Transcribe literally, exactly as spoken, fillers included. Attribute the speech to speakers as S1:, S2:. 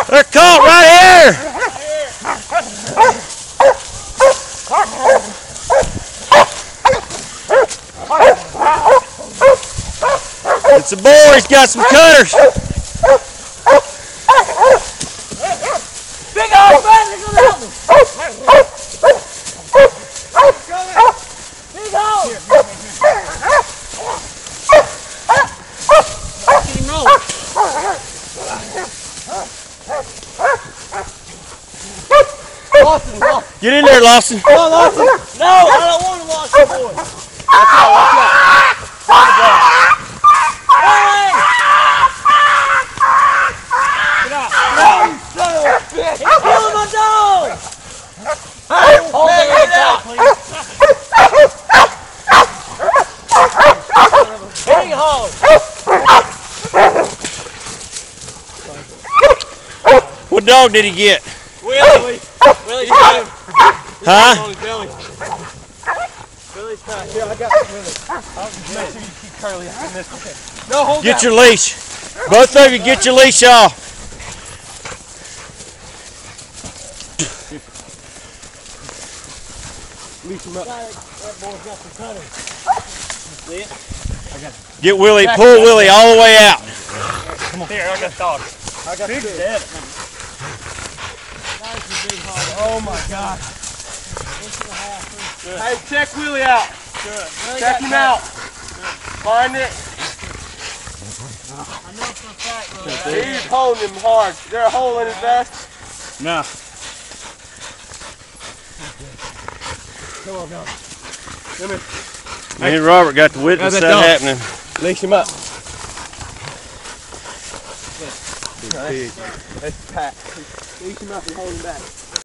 S1: They're caught right here. It's a boar. He's got some cutters.
S2: Big old man, they're gonna help me. Big old. Lawson, Lawson.
S1: Get in there, Lawson.
S2: Come on, Lawson. No, I don't want to watch the boy. Watch out, watch out. Hey! Get out. No, you son of a bitch. He's killing my dog. Hey, hold that right out, please. Big hog.
S1: What dog did he get?
S2: Willie. Willie, you got him.
S1: Huh?
S2: On his belly. Willie's tight. Here, I got Willie. I'll make sure you keep Curly out in this. No, hold
S1: Get
S2: that.
S1: your leash. Both of you get your leash off.
S2: Leash him up. That boy's got some cutters. See it? I got it.
S1: Get Willie, pull Willie all the way out.
S2: Come on. Here, I got the dog. I got the dead. Oh my God. Hey, check Willie out. Good. Really check him out. Good. Find it. I know for a fact, Willie. He's holding him hard. Is there a hole in his vest?
S1: No.
S2: Come on, go. Come here.
S1: Me and Robert got to witness that, that happening.
S2: Leash him up. Big pig. That's Pat. Leash him up and hold him back.